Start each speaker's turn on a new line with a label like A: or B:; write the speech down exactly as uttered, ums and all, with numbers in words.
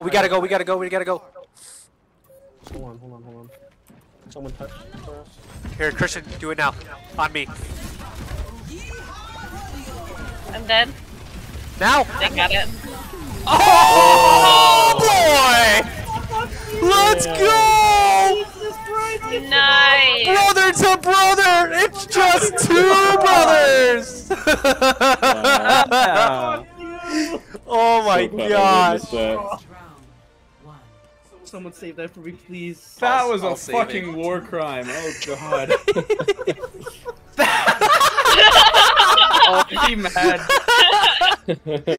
A: We gotta go, we gotta go, we gotta go.
B: Hold on, hold on, hold on. Someone touch for us.
A: Here, Christian, do it now. On me.
C: I'm dead.
A: Now!
C: They got it.
A: Oh, boy! Let's go!
C: Nice!
A: Brother to brother! It's just two brothers!
D: Wow.
A: Oh my
D: So glad I
A: gosh.
D: witnessed that.
B: Someone save that for me, please.
D: That was a
A: I'll save
D: fucking
A: it.
D: war crime. Oh god. Oh, be mad.